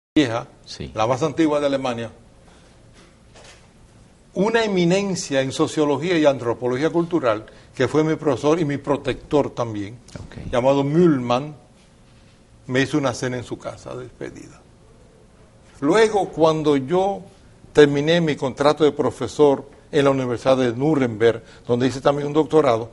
vieja, Sí. la más antigua de Alemania, una eminencia en sociología y antropología cultural, que fue mi profesor y mi protector también, llamado Mühlmann, me hizo una cena en su casa de despedida. Luego, cuando yo terminé mi contrato de profesor en la Universidad de Nuremberg, donde hice también un doctorado,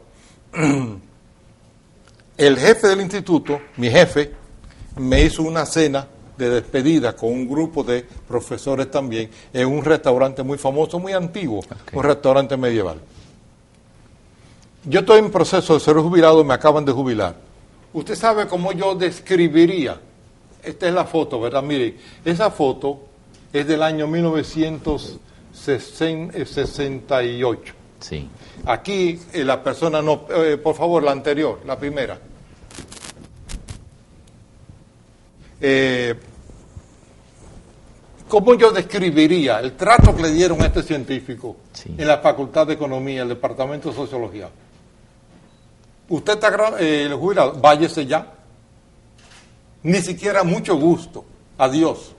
el jefe del instituto, mi jefe, me hizo una cena de despedida con un grupo de profesores también en un restaurante muy famoso, muy antiguo, un restaurante medieval. Yo estoy en proceso de ser jubilado, me acaban de jubilar. Usted sabe cómo yo describiría, esta es la foto, ¿verdad? Mire, esa foto es del año 1968. Sí. Aquí la persona no, por favor, la anterior, la primera. ¿Cómo yo describiría el trato que le dieron a este científico en la Facultad de Economía, el Departamento de Sociología? Usted está jubilado, váyase ya. Ni siquiera mucho gusto. Adiós.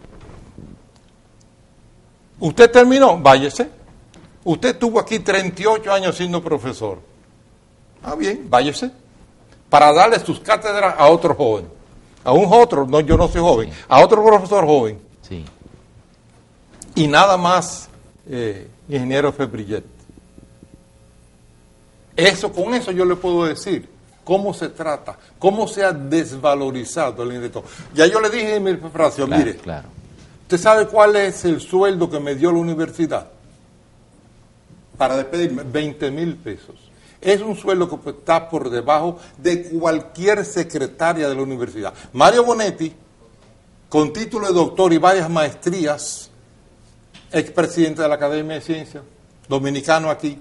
Usted terminó, váyase. Usted estuvo aquí 38 años siendo profesor. Ah, bien, váyase. Para darle sus cátedras a otro joven. A un otro, no, yo no soy joven, a otro profesor joven. Sí. Y nada más, ingeniero Febrillet. Con eso yo le puedo decir cómo se trata, cómo se ha desvalorizado el indirecto. Ya yo le dije en mi frase, Claro, mire, claro. ¿usted sabe cuál es el sueldo que me dio la universidad? Para despedirme, 20,000 pesos. Es un sueldo que está por debajo de cualquier secretaria de la universidad. Mario Bonetti, con título de doctor y varias maestrías, expresidente de la Academia de Ciencias, dominicano aquí,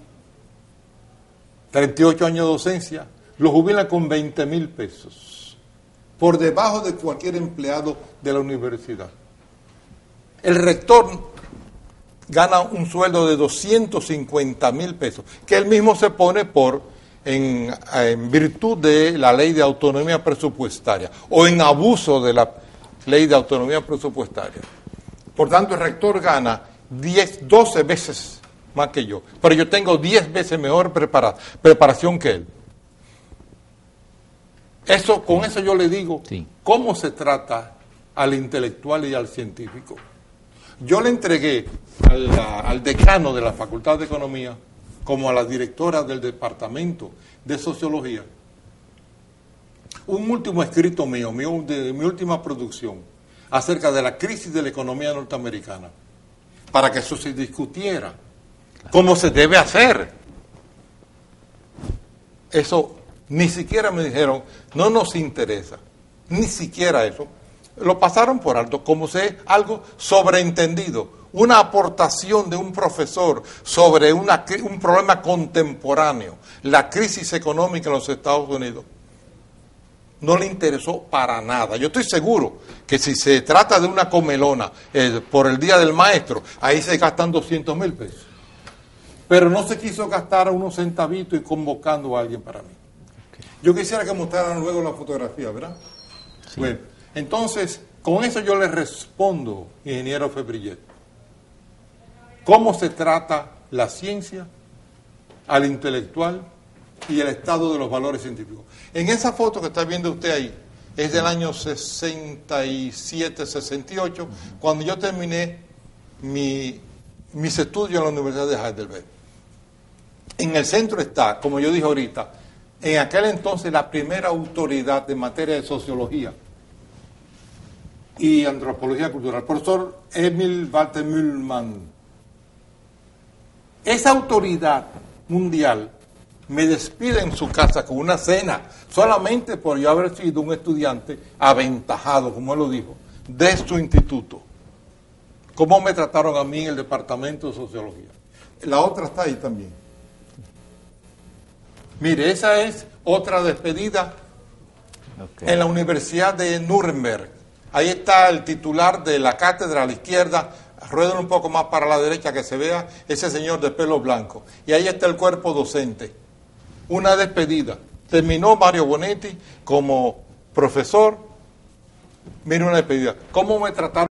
38 años de docencia, lo jubilan con 20,000 pesos, por debajo de cualquier empleado de la universidad. El rector gana un sueldo de 250,000 pesos, que él mismo se pone en virtud de la ley de autonomía presupuestaria, o en abuso de la ley de autonomía presupuestaria. Por tanto, el rector gana 12 veces más que yo, pero yo tengo 10 veces mejor preparación que él. Con eso yo le digo cómo se trata al intelectual y al científico. Yo le entregué al decano de la Facultad de Economía, como a la directora del Departamento de Sociología, un último escrito mío, de mi última producción, acerca de la crisis de la economía norteamericana, para que eso se discutiera, cómo se debe hacer. Eso ni siquiera me dijeron, no nos interesa, ni siquiera eso. Lo pasaron por alto, como si es algo sobreentendido, una aportación de un profesor sobre un problema contemporáneo, la crisis económica en los Estados Unidos. No le interesó para nada. Yo estoy seguro que si se trata de una comelona por el Día del Maestro, ahí se gastan 200,000 pesos. Pero no se quiso gastar unos centavitos y convocando a alguien para mí. Yo quisiera que mostraran luego la fotografía, ¿verdad? Sí. Bueno, entonces, con eso yo le respondo, ingeniero Febrillet. ¿Cómo se trata la ciencia al intelectual y el estado de los valores científicos? En esa foto que está viendo usted ahí, es del año 67, 68, cuando yo terminé mis estudios en la Universidad de Heidelberg. En el centro está, como yo dije ahorita, en aquel entonces la primera autoridad de materia de sociología y antropología cultural, el profesor Emil Walter Mühlmann. Esa autoridad mundial me despide en su casa con una cena, solamente por yo haber sido un estudiante aventajado, como él lo dijo, de su instituto. ¿Cómo me trataron a mí en el departamento de sociología? La otra está ahí también. Mire, esa es otra despedida en la Universidad de Nuremberg. Ahí está el titular de la cátedra a la izquierda. Rueden un poco más para la derecha que se vea ese señor de pelo blanco. Y ahí está el cuerpo docente. Una despedida. Terminó Mario Bonetti como profesor. Mire, una despedida. ¿Cómo me trataron?